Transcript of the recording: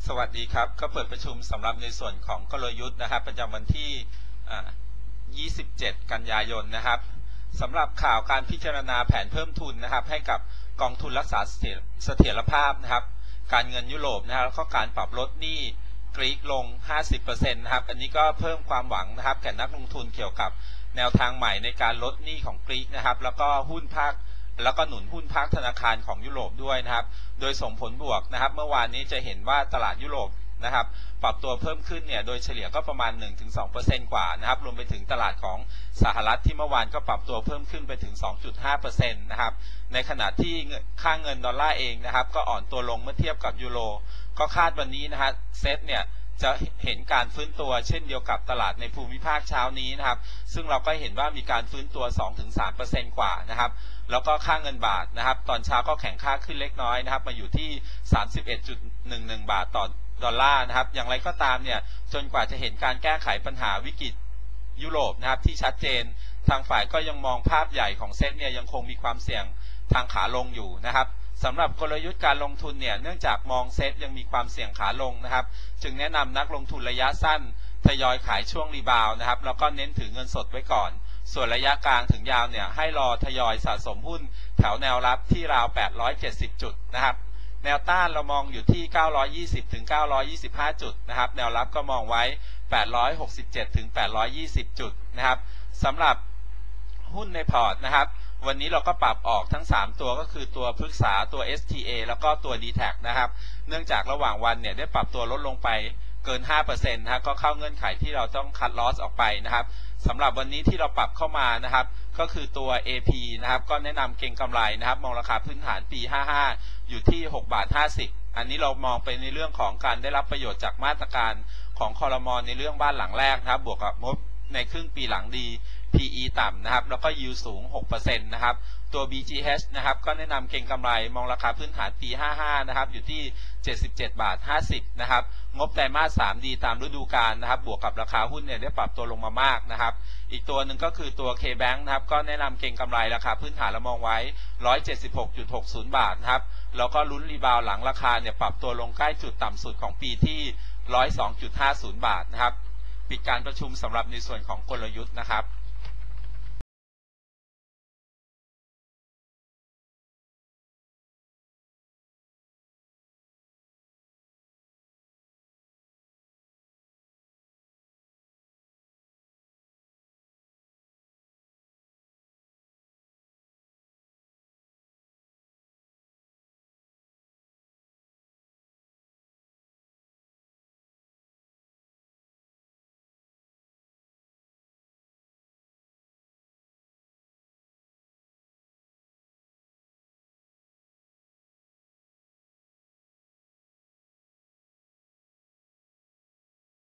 สวัสดีครับก็เปิดประชุมสำหรับในส่วนของกลยุทธ์นะครับประจำวันที่27 กันยายนนะครับสำหรับข่าวการพิจารณาแผนเพิ่มทุนนะครับให้กับกองทุนรักษาเสถียรภาพนะครับการเงินยุโรปนะครับแล้วก็การปรับลดหนี้กรีกลง 50% นะครับอันนี้ก็เพิ่มความหวังนะครับแก่นักลงทุนเกี่ยวกับแนวทางใหม่ในการลดหนี้ของกรีกนะครับแล้วก็หุ้นภาคแล้วก็หนุนหุ้นภาคธนาคารของยุโรปด้วยนะครับโดยส่งผลบวกนะครับเมื่อวานนี้จะเห็นว่าตลาดยุโรปนะครับปรับตัวเพิ่มขึ้นเนี่ยโดยเฉลี่ยก็ประมาณ 1-2% กว่านะครับรวมไปถึงตลาดของสหรัฐที่เมื่อวานก็ปรับตัวเพิ่มขึ้นไปถึง 2.5% นะครับในขณะที่ค่าเงินดอลลาร์เองนะครับก็อ่อนตัวลงเมื่อเทียบกับยูโรก็คาดวันนี้นะฮะเซตเนี่ยจะเห็นการฟื้นตัวเช่นเดียวกับตลาดในภูมิภาคเช้านี้นะครับซึ่งเราก็เห็นว่ามีการฟื้นตัว 2-3% กว่านะครับแล้วก็ค่าเงินบาทนะครับตอนเช้าก็แข็งค่าขึ้นเล็กน้อยนะครับมาอยู่ที่ 31.11 บาทต่อดอลลาร์นะครับอย่างไรก็ตามเนี่ยจนกว่าจะเห็นการแก้ไขปัญหาวิกฤตยุโรปนะครับที่ชัดเจนทางฝ่ายก็ยังมองภาพใหญ่ของเซ็ตเนี่ยยังคงมีความเสี่ยงทางขาลงอยู่นะครับสำหรับกลยุทธ์การลงทุนเนี่ยเนื่องจากมองเซ็ตยังมีความเสี่ยงขาลงนะครับจึงแนะนำนักลงทุนระยะสั้นทยอยขายช่วงรีบาวนะครับแล้วก็เน้นถือเงินสดไว้ก่อนส่วนระยะกลางถึงยาวเนี่ยให้รอทยอยสะสมหุ้นแถวแนวรับที่ราว870จุดนะครับแนวต้านเรามองอยู่ที่920ถึง925จุดนะครับแนวรับก็มองไว้867ถึง820จุดนะครับสำหรับหุ้นในพอร์ตนะครับวันนี้เราก็ปรับออกทั้ง3ตัวก็คือตัวพฤกษาตัว STA แล้วก็ตัว DTAC นะครับเนื่องจากระหว่างวันเนี่ยได้ปรับตัวลดลงไปเกิน 5% นะครับก็เข้าเงื่อนไขที่เราต้องคัดลอสออกไปนะครับสำหรับวันนี้ที่เราปรับเข้ามานะครับก็คือตัว AP นะครับก็แนะนำเก็งกำไรนะครับมองราคาพื้นฐานปี 55อยู่ที่6.50 อันนี้เรามองไปในเรื่องของการได้รับประโยชน์จากมาตรการของครม.ในเรื่องบ้านหลังแรกนะครับบวกกับงบในครึ่งปีหลังดี PE ต่ำนะครับแล้วก็ yield สูง 6% นะครับตัว BGH นะครับก็แนะนำเก็งกำไรมองราคาพื้นฐานปี 55นะครับอยู่ที่77.50 นะครับงบไตรมาส 3 ดีตามฤดูกาลนะครับบวกกับราคาหุ้นเนี่ยได้ปรับตัวลงมามากนะครับอีกตัวหนึ่งก็คือตัว KBank นะครับก็แนะนำเก็งกำไรราคาพื้นฐานเรามองไว้ 176.60 บาทนะครับแล้วก็ลุ้นรีบาวหลังราคาเนี่ยปรับตัวลงใกล้จุดต่ำสุดของปีที่ 102.50 บาทนะครับปิดการประชุมสำหรับในส่วนของกลยุทธ์นะครับ